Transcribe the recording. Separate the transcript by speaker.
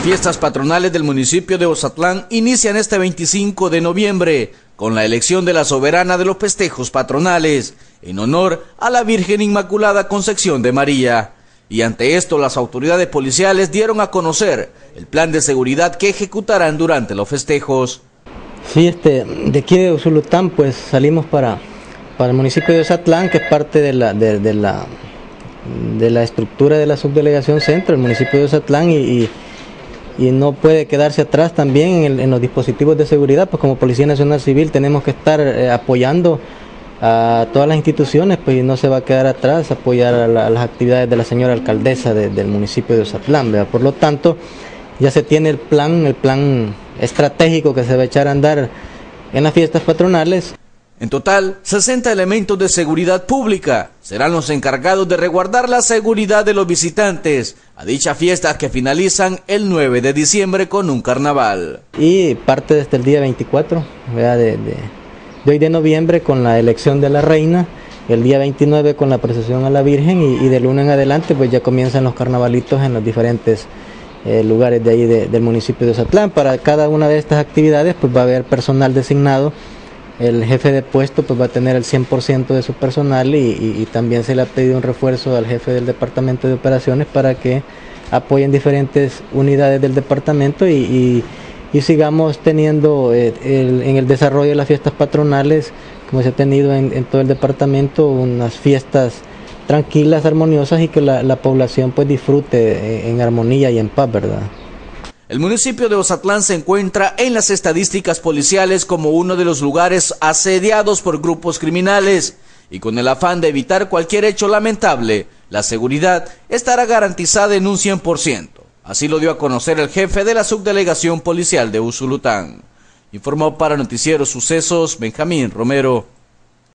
Speaker 1: fiestas patronales del municipio de Ozatlán inician este 25 de noviembre con la elección de la soberana de los festejos patronales en honor a la Virgen Inmaculada Concepción de María. Y ante esto las autoridades policiales dieron a conocer el plan de seguridad que ejecutarán durante los festejos.
Speaker 2: Sí, de aquí de Usulután pues salimos para el municipio de Ozatlán, que es parte de la estructura de la subdelegación centro, el municipio de Ozatlán, y no puede quedarse atrás también en los dispositivos de seguridad, pues como Policía Nacional Civil tenemos que estar apoyando a todas las instituciones, pues y no se va a quedar atrás, apoyar a las actividades de la señora alcaldesa del municipio de Ozatlán, ¿verdad? Por lo tanto, ya se tiene el plan estratégico que se va a echar a andar en las fiestas patronales.
Speaker 1: En total, 60 elementos de seguridad pública serán los encargados de resguardar la seguridad de los visitantes a dichas fiestas que finalizan el 9 de diciembre con un carnaval.
Speaker 2: Y parte desde el día 24 de hoy de noviembre con la elección de la reina, el día 29 con la procesión a la Virgen y de lunes en adelante pues ya comienzan los carnavalitos en los diferentes lugares de ahí del municipio de Ozatlán. Para cada una de estas actividades pues va a haber personal designado. El jefe de puesto pues va a tener el 100% de su personal y también se le ha pedido un refuerzo al jefe del departamento de operaciones para que apoyen diferentes unidades del departamento y sigamos teniendo en el desarrollo de las fiestas patronales, como se ha tenido en todo el departamento, unas fiestas tranquilas, armoniosas y que la población pues disfrute en armonía y en paz, ¿verdad?
Speaker 1: El municipio de Ozatlán se encuentra en las estadísticas policiales como uno de los lugares asediados por grupos criminales y con el afán de evitar cualquier hecho lamentable, la seguridad estará garantizada en un 100%. Así lo dio a conocer el jefe de la subdelegación policial de Usulután. Informó para Noticiero Sucesos Benjamín Romero.